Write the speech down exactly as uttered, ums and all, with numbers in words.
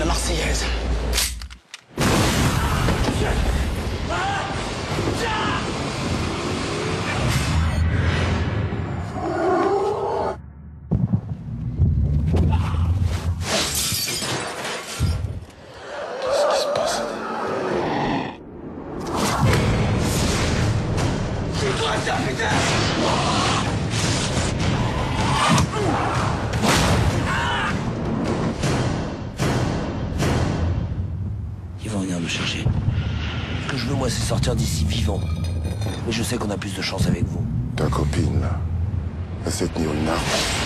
l'hymne marseillaise. Ils vont venir me chercher. Ce que je veux, moi, c'est sortir d'ici vivant. Mais je sais qu'on a plus de chance avec vous. Ta copine, là, elle sait tenir une arme.